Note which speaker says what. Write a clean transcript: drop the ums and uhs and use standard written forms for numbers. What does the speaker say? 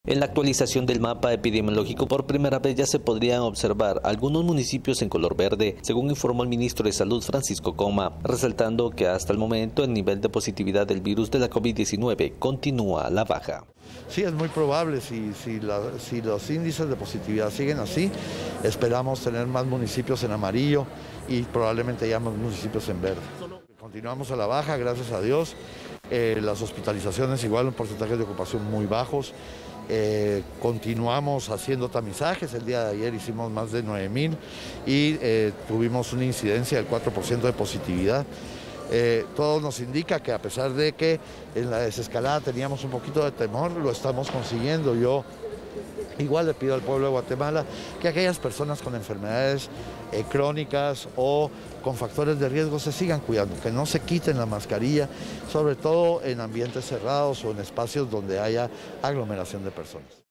Speaker 1: En la actualización del mapa epidemiológico, por primera vez ya se podrían observar algunos municipios en color verde, según informó el ministro de Salud Francisco Coma, resaltando que hasta el momento el nivel de positividad del virus de la COVID-19 continúa a la baja.
Speaker 2: Sí, es muy probable, si los índices de positividad siguen así, esperamos tener más municipios en amarillo y probablemente ya más municipios en verde. Continuamos a la baja, gracias a Dios. Las hospitalizaciones igual, un porcentaje de ocupación muy bajos. Continuamos haciendo tamizajes, el día de ayer hicimos más de 9,000 y tuvimos una incidencia del 4% de positividad. Todo nos indica que a pesar de que en la desescalada teníamos un poquito de temor, lo estamos consiguiendo. Yo igual le pido al pueblo de Guatemala que aquellas personas con enfermedades crónicas o con factores de riesgo se sigan cuidando, que no se quiten la mascarilla, sobre todo en ambientes cerrados o en espacios donde haya aglomeración de personas.